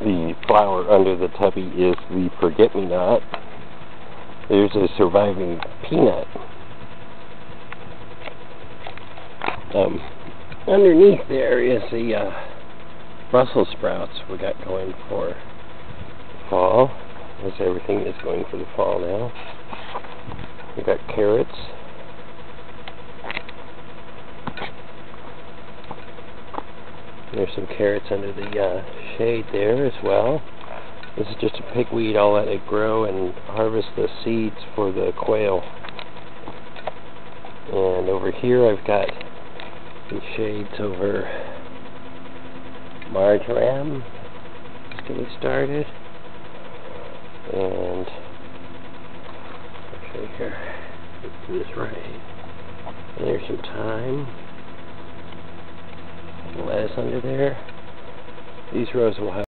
The flower under the tubby is the forget-me-not. There's a surviving peanut. Underneath there is the Brussels sprouts we got going for fall, as everything is going for the fall now. We got carrots. There's some carrots under the shade there as well. This is just a pigweed. I'll let it grow and harvest the seeds for the quail. And over here I've got the shades over marjoram. Just getting started. And I'll show you here. Let's do this right. And there's some thyme. Lettuce under there. These rows will have